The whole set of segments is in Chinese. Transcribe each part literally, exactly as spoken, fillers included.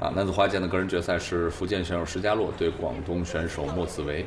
啊，男子花剑的个人决赛是福建选手施家洛对广东选手莫子维。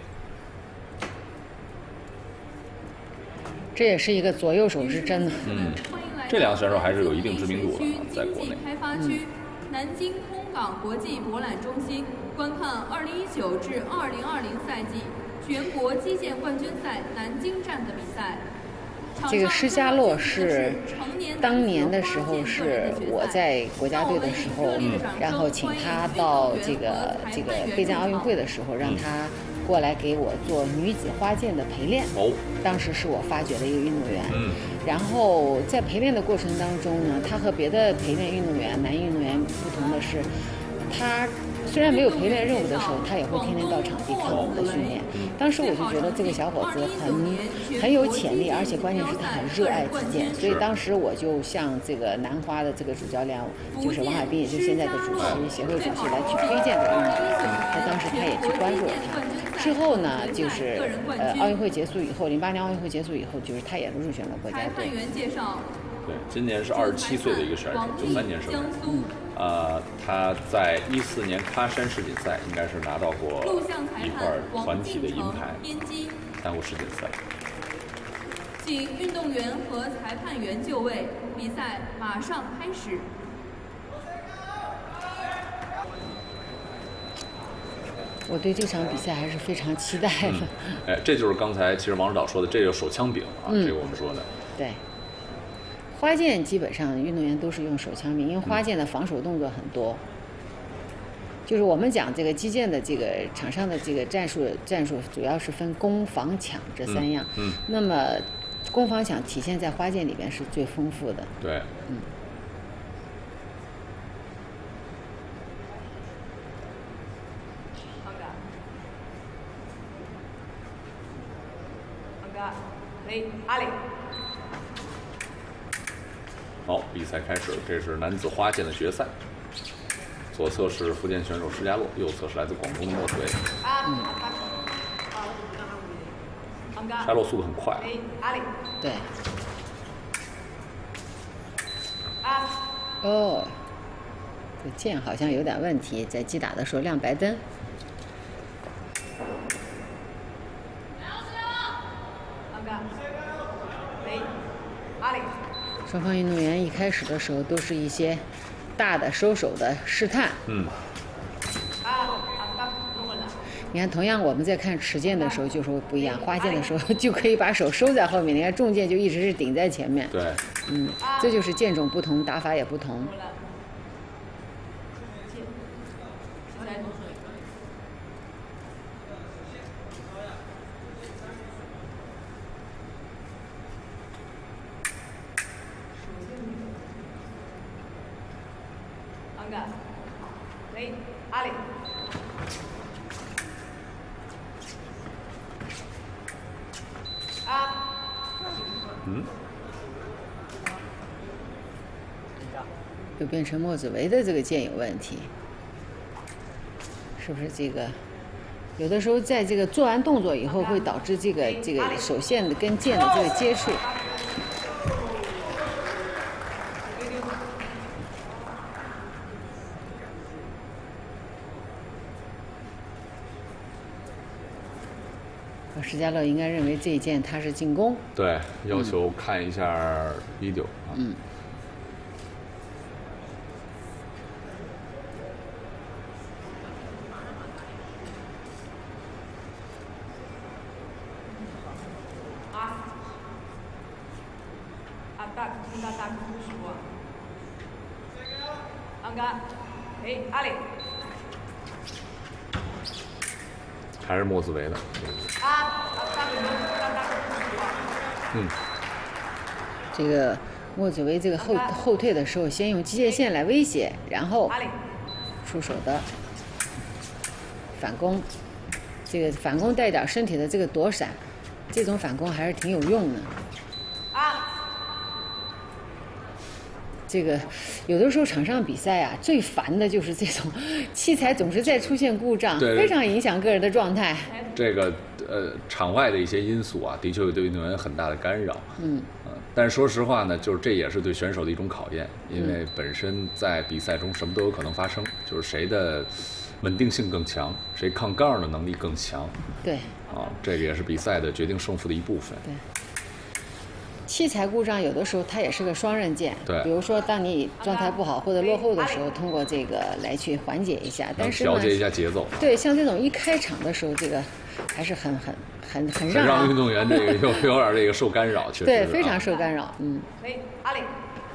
这也是一个左右手之争呢。 嗯，这两个选手还是有一定知名度的啊，在国内。 开发区、南京空港国际博览中心观看二零一九至二零二零赛季全国击剑冠军赛南京站的比赛。 这个施家洛是当年的时候是我在国家队的时候，嗯、然后请他到这个这个备战奥运会的时候，让他过来给我做女子花剑的陪练。 哦， 当时是我发掘的一个运动员。 嗯， 然后在陪练的过程当中呢，他和别的陪练运动员、男运动员不同的是，他虽然没有陪练任务的时候，他也会天天到场地看我们的训练。当时我就觉得这个小伙子很很有潜力，而且关键是他很热爱击剑，所以当时我就向这个南花的这个主教练，就是王海滨，也就是现在的主席协会主席来去推荐这个运动员。那当时他也去关注了他。之后呢，就是呃奥运会结束以后，零八年奥运会结束以后，就是他也入选了国家队。 对，今年是二十七岁的一个选手，九三年生人。嗯，呃，他在一四年喀山世锦赛应该是拿到过一块团体的银牌，耽误世锦赛。 请运动员和裁判员就位，比赛马上开始。 我对这场比赛还是非常期待的。 嗯、哎，这就是刚才其实王指导说的，这个手枪柄啊， 嗯、 这个我们说的。 对。花剑基本上运动员都是用手枪柄，因为花剑的防守动作很多。嗯、就是我们讲这个击剑的这个场上的这个战术，战术主要是分攻防抢这三样。 嗯。嗯那么攻防抢体现在花剑里边是最丰富的。 对。 嗯。 阿里。 好，比赛开始，这是男子花剑的决赛。左侧是福建选手施家洛，右侧是来自广东的莫子维。嗯。施家洛速度很快。 阿里。 对。哦，这剑好像有点问题，在击打的时候亮白灯。双方运动员一开始的时候都是一些大的收手的试探。 嗯。 你看，同样我们在看持剑的时候就是不一样，花剑的时候就可以把手收在后面，你看重剑就一直是顶在前面。 对。 嗯，这就是剑种不同，打法也不同。 阿里。啊。 嗯。 就变成莫子维的这个剑有问题，是不是这个？有的时候在这个做完动作以后，会导致这个这个手线的跟剑的这个接触。施家洛应该认为这一剑他是进攻， 对，要求看一下 video 啊。 嗯。 啊，大，听到大不说。安嘎，哎，阿里。 还是莫子维的。嗯， 这个莫子维这个后后退的时候，先用机械线来威胁，然后出手的反攻。这个反攻带点身体的这个躲闪，这种反攻还是挺有用的。这个有的时候场上比赛啊，最烦的就是这种器材总是在出现故障，非常影响个人的状态。 这个呃，场外的一些因素啊，的确会对运动员很大的干扰。 嗯， 呃， 但是说实话呢，就是这也是对选手的一种考验，因为本身在比赛中什么都有可能发生，就是谁的稳定性更强，谁抗杠的能力更强。 对。 啊，这个也是比赛的决定胜负的一部分。 对。器材故障有的时候它也是个双刃剑。 对。 比如说，当你状态不好或者落后的时候，通过这个来去缓解一下。但是调节一下节奏。 对，像这种一开场的时候，这个还是很很很很让让运动员这个有有点这个受干扰，确实对，非常受干扰。嗯。 阿里。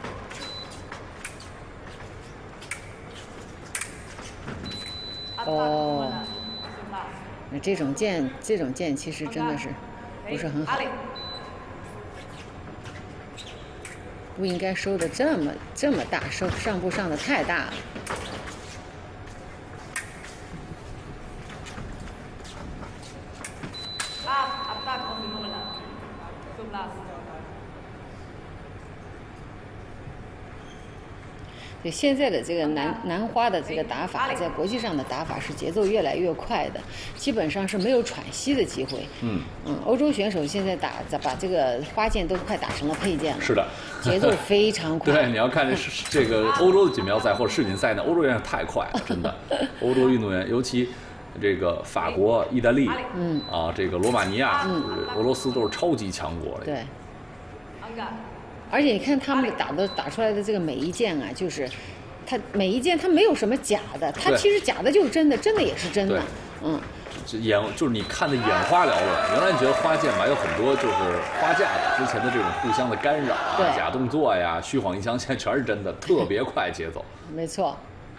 哦。那这种剑，这种剑其实真的是不是很好，不应该收的这么这么大，收上步上的太大了。对，现在的这个男男花的这个打法，在国际上的打法是节奏越来越快的，基本上是没有喘息的机会。 嗯嗯，欧洲选手现在打把这个花剑都快打成了佩剑了。 是的， 节奏非常快。 对，你要看这这个欧洲的锦标赛或者世锦赛呢，欧洲选手太快了，真的。欧洲运动员，尤其这个法国、意大利， 嗯啊，这个罗马尼亚、 嗯、 俄罗斯都是超级强国了。 对。而且你看他们打的打出来的这个每一剑啊，就是它每一剑它没有什么假的，它其实假的就是真的，真的也是真的。嗯， 眼就是你看的眼花缭乱。原来你觉得花剑吧有很多就是花架的之前的这种互相的干扰啊、假动作呀、虚晃一枪，现在全是真的，特别快节奏。 没错。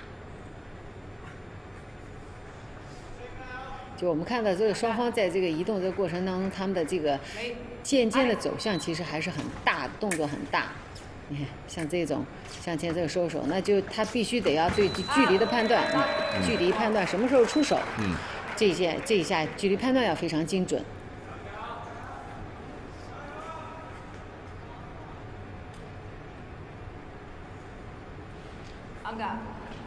就我们看到这个双方在这个移动这个过程当中，他们的这个渐渐的走向其实还是很大，动作很大。你看，像这种向前这个收手，那就他必须得要对距离的判断，嗯、距离判断什么时候出手， 嗯， 这一下这一下距离判断要非常精准。 安嘎。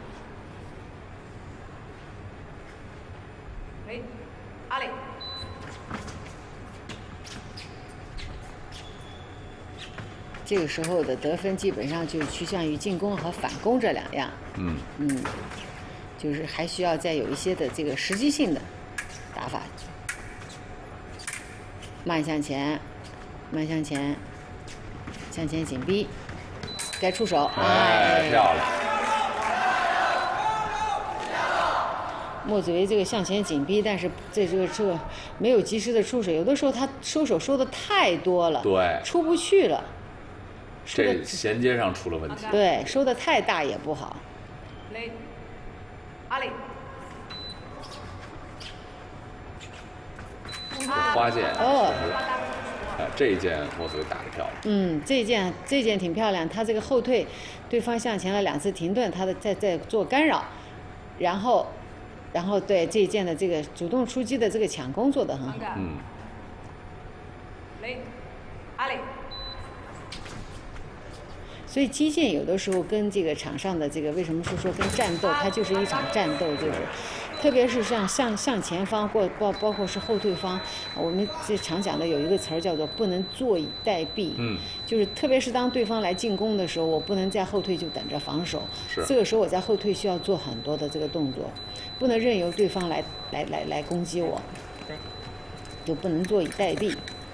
喂，阿里。 这个时候的得分基本上就趋向于进攻和反攻这两样。 嗯嗯，就是还需要再有一些的这个实际性的打法。慢向前，慢向前，向前紧逼，该出手。 哎，漂亮。 莫子维这个向前紧逼，但是这这个这个没有及时的出手，有的时候他收手收的太多了， 对， 出不去了。 这衔接上出了问题。 对，收的太大也不好。 雷，阿里。 花剑。 哦。 啊，这一剑莫子维打得漂亮。 嗯，这一剑这一剑挺漂亮，他这个后退，对方向前了两次停顿，他的在在做干扰，然后。然后对这一剑的这个主动出击的这个抢攻做得很好。 嗯。 雷，阿里。 所以击剑有的时候跟这个场上的这个为什么是说跟战斗，它就是一场战斗，就是，特别是像向向前方或包包括是后退方，我们这常讲的有一个词儿叫做不能坐以待毙。 嗯。 就是特别是当对方来进攻的时候，我不能在后退就等着防守。 是。 这个时候我在后退需要做很多的这个动作，不能任由对方来来来来攻击我。对。就不能坐以待毙。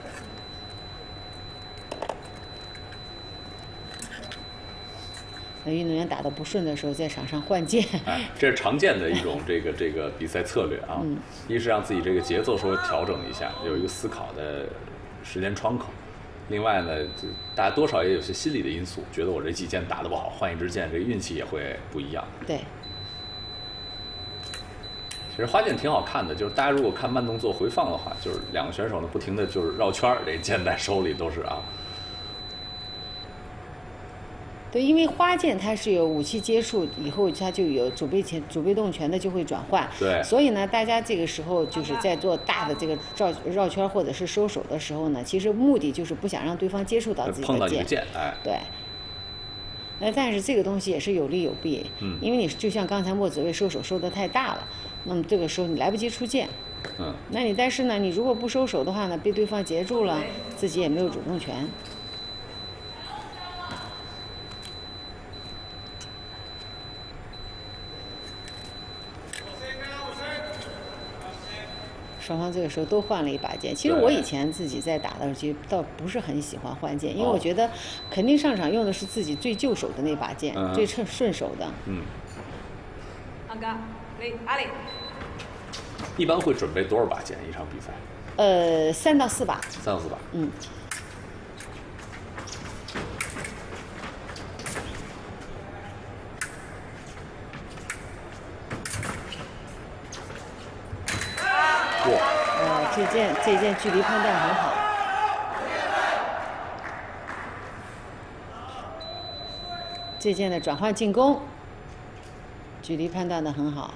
那运动员打得不顺的时候，在场上换剑， 哎，这是常见的一种这个这个比赛策略啊。 嗯、 一是让自己这个节奏稍微调整一下，有一个思考的时间窗口；另外呢，大家多少也有些心理的因素，觉得我这几剑打得不好，换一支剑，这个运气也会不一样。 对。 其实花剑挺好看的，就是大家如果看慢动作回放的话，就是两个选手呢不停的就是绕圈儿，这剑在手里都是啊。 对，因为花剑它是有武器接触以后，它就有主被权、主被动权的就会转换。 对。 所以呢，大家这个时候就是在做大的这个绕绕圈或者是收手的时候呢，其实目的就是不想让对方接触到自己的剑。 碰到你的剑，哎。 对。那但是这个东西也是有利有弊， 嗯， 因为你就像刚才莫子维收手收得太大了，那么这个时候你来不及出剑。 嗯。 那你但是呢，你如果不收手的话呢，被对方截住了，自己也没有主动权。 双方这个时候都换了一把剑。其实我以前自己在打的时候，其实倒不是很喜欢换剑，因为我觉得肯定上场用的是自己最就手的那把剑，嗯、最顺顺手的。 嗯。 阿嘎，雷阿里。 一般会准备多少把剑一场比赛？ 呃，三到四把。 三到四把。 嗯。呃，这件这件距离判断很好，这件的转换进攻，距离判断的很好。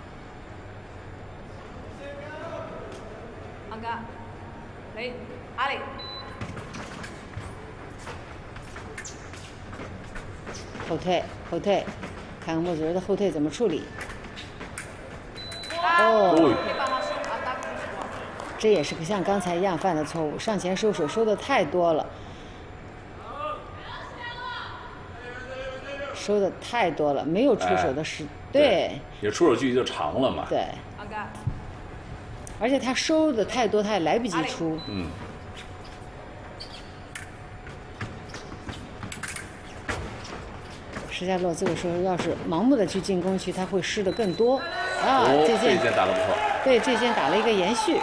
阿嘎，雷阿里。 后退，后退，看看莫祖儿的后退怎么处理。哦。这也是个像刚才一样犯的错误，上前收手收的太多了，收的太多了，没有出手的时，哎、对， 也出手距离就长了嘛。 对，而且他收的太多，他也来不及出。 嗯。 施嘉洛这个时候要是盲目的去进攻去，他会失的更多。啊， 哦、 这件这件打得不错。 对，这件打了一个延续。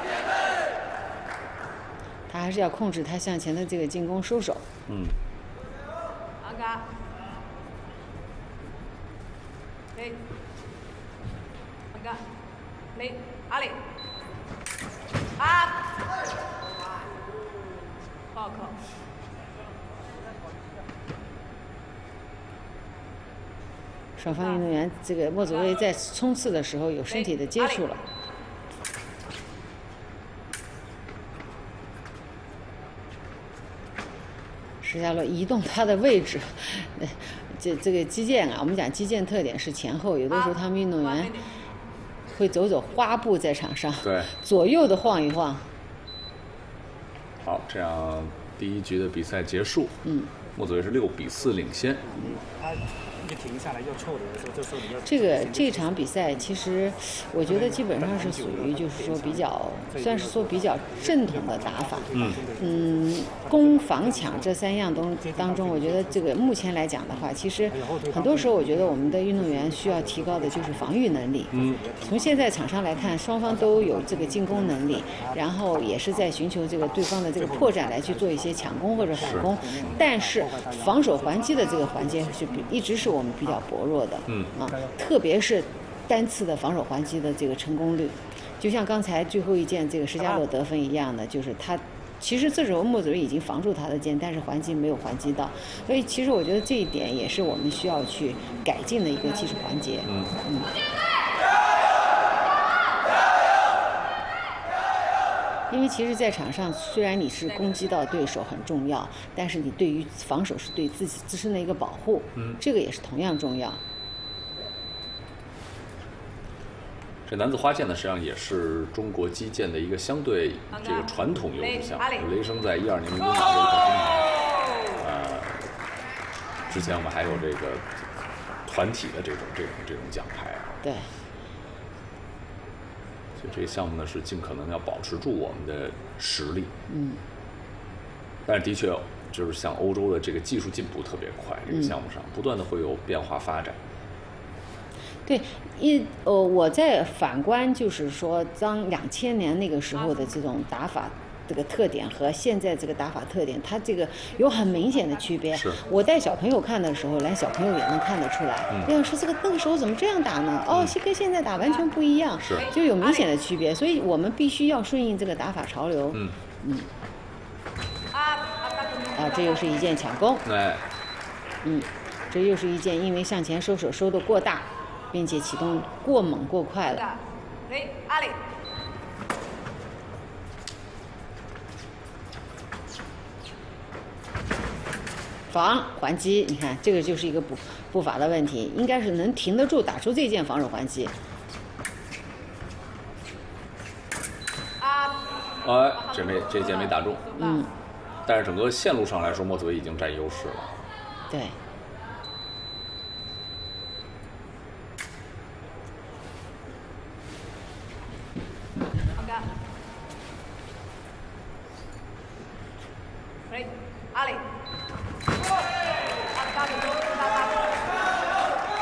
他还是要控制他向前的这个进攻收手。 嗯。 阿嘎。雷。阿嘎。雷阿里。啊。暴扣。 双方运动员这个莫祖薇在冲刺的时候有身体的接触了。施嘉洛移动他的位置，这这个击剑啊，我们讲击剑特点是前后，有的时候他们运动员会走走花步在场上， 对， 左右的晃一晃。 好，这样第一局的比赛结束， 嗯， 莫祖薇是六比四领先。 嗯，他一停下来要凑的时候，这时候你要这个这场比赛，其实我觉得基本上是属于就是说比较，算是说比较正统的打法。 嗯嗯，攻防抢这三样东当中，我觉得这个目前来讲的话，其实很多时候我觉得我们的运动员需要提高的就是防御能力。 嗯， 从现在场上来看，双方都有这个进攻能力，然后也是在寻求这个对方的这个破绽来去做一些抢攻或者反攻，但是防守还击的这个环节是比一直是我们比较薄弱的。 嗯啊，特别是单次的防守还击的这个成功率，就像刚才最后一件这个施嘉洛得分一样的，就是他其实这时候莫祖薇已经防住他的剑，但是还击没有还击到，所以其实我觉得这一点也是我们需要去改进的一个技术环节。 嗯嗯。因为其实，在场上虽然你是攻击到对手很重要，但是你对于防守是对自己自身的一个保护， 嗯， 这个也是同样重要。 这男子花剑呢，实际上也是中国击剑的一个相对这个传统优势项目。雷声在一二年伦敦拿过一块金牌，呃，之前我们还有这个团体的这种这种这种奖牌。 对。 所以这个项目呢，是尽可能要保持住我们的实力。 嗯。 但是的确，就是像欧洲的这个技术进步特别快，这个项目上不断的会有变化发展。 对，一呃，我在反观就是说，当两千年那个时候的这种打法。这个特点和现在这个打法特点，它这个有很明显的区别。 是我带小朋友看的时候，连小朋友也能看得出来。这样说这个那个时候怎么这样打呢？哦，跟现在打完全不一样， 是就有明显的区别。所以我们必须要顺应这个打法潮流。 嗯嗯。啊，这又是一剑抢攻。 哎。 嗯，这又是一剑因为向前收手收得过大，并且启动过猛过快了。 雷阿里。 防还击，你看这个就是一个步步伐的问题，应该是能停得住，打出这件防守还击。 哎，这没这件没打中。 嗯。 但是整个线路上来说，莫祖薇已经占优势了。 对。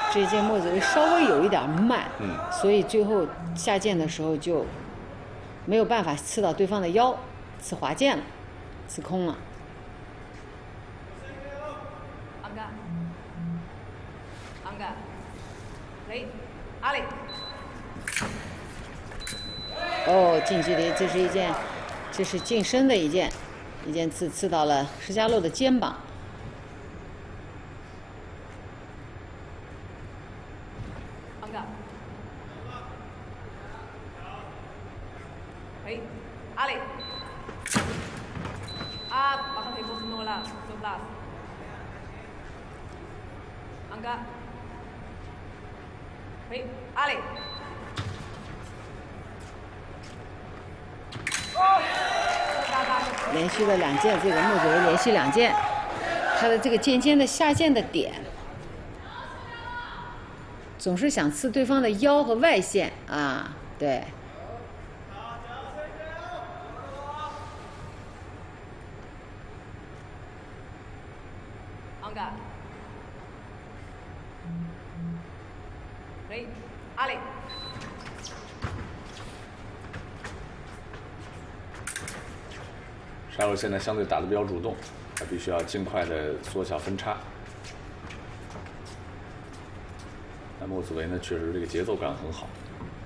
这一件莫子维稍微有一点慢， 嗯， 所以最后下剑的时候就没有办法刺到对方的腰，刺滑剑了，刺空了。 昂嘎，昂嘎，雷，阿里。 哦，近距离，这是一件，这是近身的一件，一件刺刺到了施加洛的肩膀。 昂嘎，雷，阿里。啊，把他腿部弄了，走不啦？昂嘎，雷，阿里。 连续的两剑，这个莫子维连续两剑，他的这个剑尖的下剑的点，总是想刺对方的腰和外线啊，对。 昂嘎，雷，阿里。 沙洛现在相对打得比较主动，他必须要尽快的缩小分差。那莫子维呢，确实这个节奏感很好。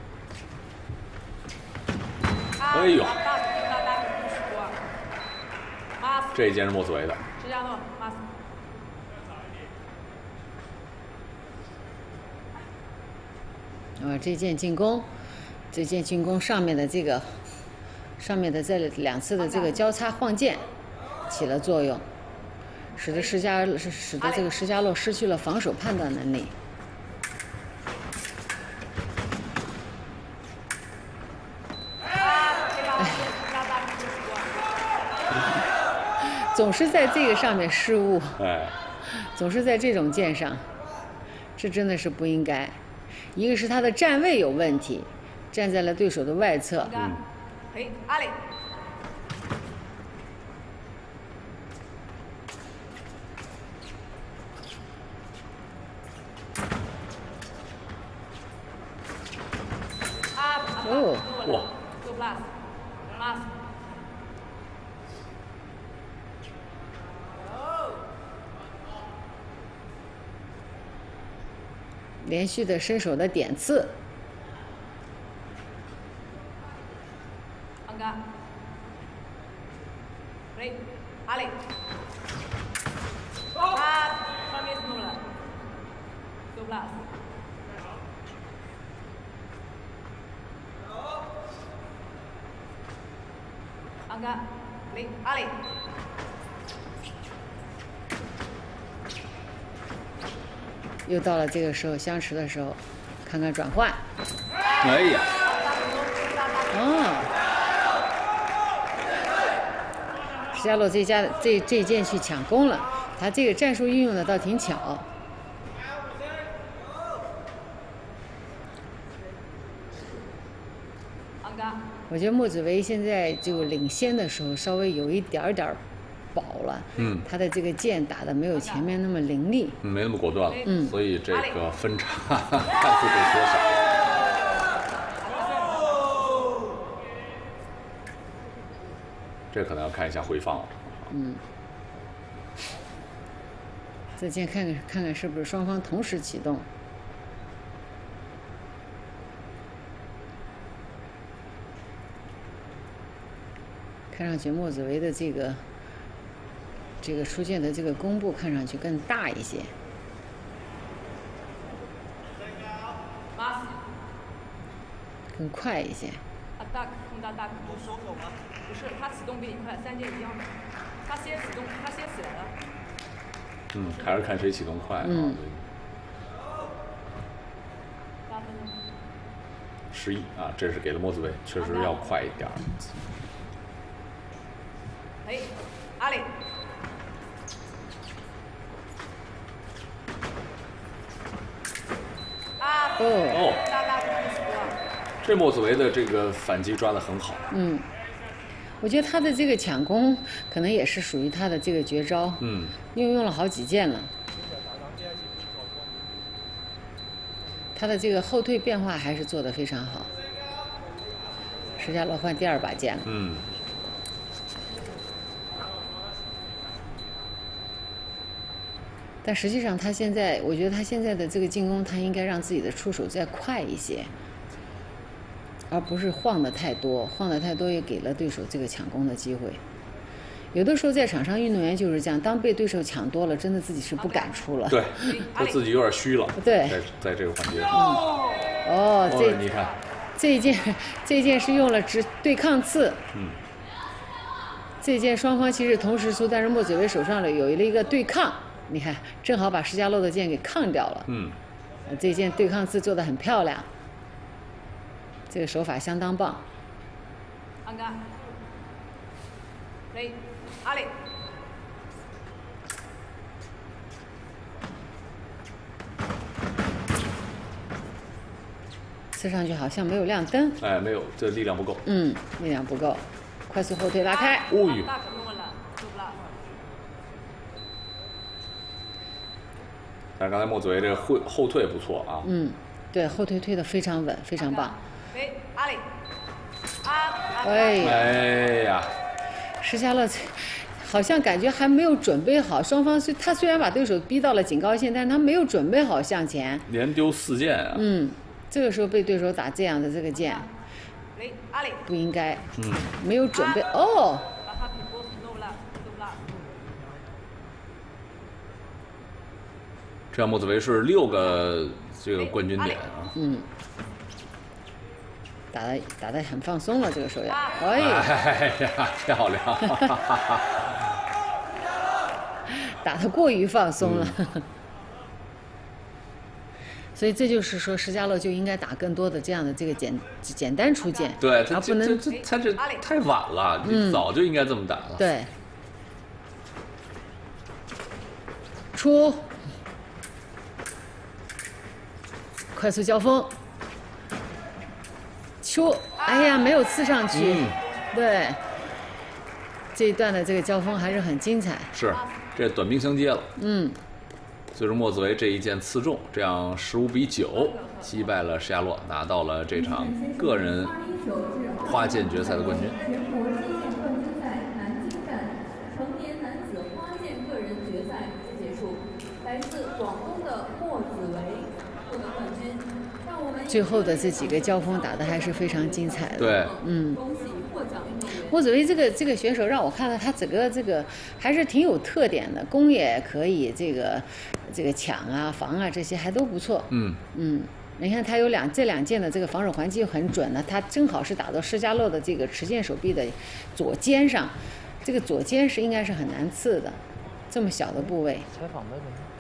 哎呦，这一剑是莫子维的。 啊，这件进攻，这件进攻上面的这个。上面的这两次的这个交叉晃剑起了作用，使得施加使得这个施加洛失去了防守判断能力。总是在这个上面失误， 哎， 总是在这种剑上，这真的是不应该。一个是他的站位有问题，站在了对手的外侧。 嗯。 嘿，阿里。 哦， 哇！ 连续的伸手的点刺。 昂嘎，雷，阿里。啊，旁边是弄了，走不啦？昂嘎，雷，阿里。 又到了这个时候相持的时候，看看转换。 哎呀！ 哦，施加洛这家这这剑去抢攻了，他这个战术运用的倒挺巧。我觉得莫子维现在就领先的时候稍微有一点点饱了， 嗯， 他的这个剑打的没有前面那么凌厉， 嗯，没那么果断了， 嗯， 所以这个分差快速被缩小了。这可能要看一下回放了。 嗯，这剑看看看看是不是双方同时启动。看上去莫子维的这个这个出剑的这个弓步看上去更大一些，更快一些。 大空大大不收手吗？不是，他启动比你快，三件一样的。他先启动，他先起来了。 嗯，还是看谁启动快。 嗯。 八分钟。 十一啊，这是给了莫子维，确实要快一点。 哎，阿里。啊！ 哦。 大大不输啊。 这莫子维的这个反击抓得很好。 嗯，我觉得他的这个抢攻可能也是属于他的这个绝招。 嗯， 运用了好几剑了。 他的这个后退变化还是做得非常好。施家洛换第二把剑了。 嗯。 但实际上，他现在，我觉得他现在的这个进攻，他应该让自己的出手再快一些，而不是晃得太多，晃得太多也给了对手这个抢攻的机会。有的时候在场上，运动员就是这样，当被对手抢多了，真的自己是不敢出了。 对，他自己有点虚了。 对， 在在这个环节上。 嗯、哦，这、 哦、你看， 这一件，这一件是用了直对抗刺。 嗯。 这一件双方其实同时出，但是莫子维手上了有了一个对抗。你看，正好把施家洛的剑给抗掉了。 嗯， 这件对抗刺做得很漂亮，这个手法相当棒。 安嘎，雷，阿里。 刺上去好像没有亮灯。 哎，没有，这力量不够。 嗯，力量不够，快速后退拉开。 哦呦。但是刚才莫子维这个后后退不错啊。 嗯，对，后退退得非常稳，非常棒。 喂，阿里，啊， 哎哎呀， 施家洛好像感觉还没有准备好，双方虽他虽然把对手逼到了警告线，但是他没有准备好向前。 连丢四箭啊。 嗯，这个时候被对手打这样的这个箭， 喂，阿里， 不应该。 嗯， 没有准备哦。 这样莫子维是六个这个冠军点啊。 嗯，打的打的很放松了，这个手要。哎呀，漂亮！ 打得过于放松了。 嗯、 所以这就是说，施家洛就应该打更多的这样的这个简简单出剑。 对，他不能这他这太晚了，你早就应该这么打了。 嗯、对。出。快速交锋，出，哎呀，没有刺上去， 嗯、 对，这一段的这个交锋还是很精彩。 是，这短兵相接了。 嗯， 最终莫子维这一剑刺中，这样十五比九击败了施家洛，拿到了这场个人花剑决赛的冠军。 全国击剑冠军赛南京站成年男子花剑个人决赛结束，来自广东的莫子维获得冠军。 最后的这几个交锋打得还是非常精彩的。 对， 嗯。莫子维这个这个选手让我看到他整个这个还是挺有特点的，攻也可以，这个这个抢啊、防啊这些还都不错。 嗯嗯，你看他有两这两剑的这个防守还击很准的，他正好是打到施家洛的这个持剑手臂的左肩上，这个左肩是应该是很难刺的，这么小的部位。 采访的人。